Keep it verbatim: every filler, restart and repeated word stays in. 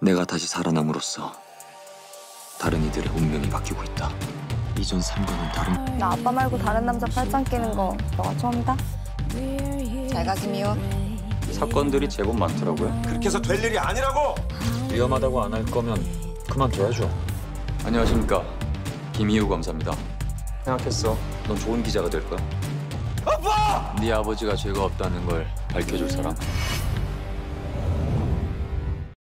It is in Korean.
내가 다시 살아남으로써 다른 이들의 운명이 바뀌고 있다. 이전 삶과는 다른... 나 아빠 말고 다른 남자 팔짱 끼는 거 너가 처음이다? 잘 가, 김이호. 사건들이 제법 많더라고요. 그렇게 해서 될 일이 아니라고! 위험하다고 안 할 거면 그만둬야죠. 안녕하십니까. 김희우 검사입니다. 생각했어. 넌 좋은 기자가 될 거야. 아빠! 네 아버지가 죄가 없다는 걸 밝혀줄 사람.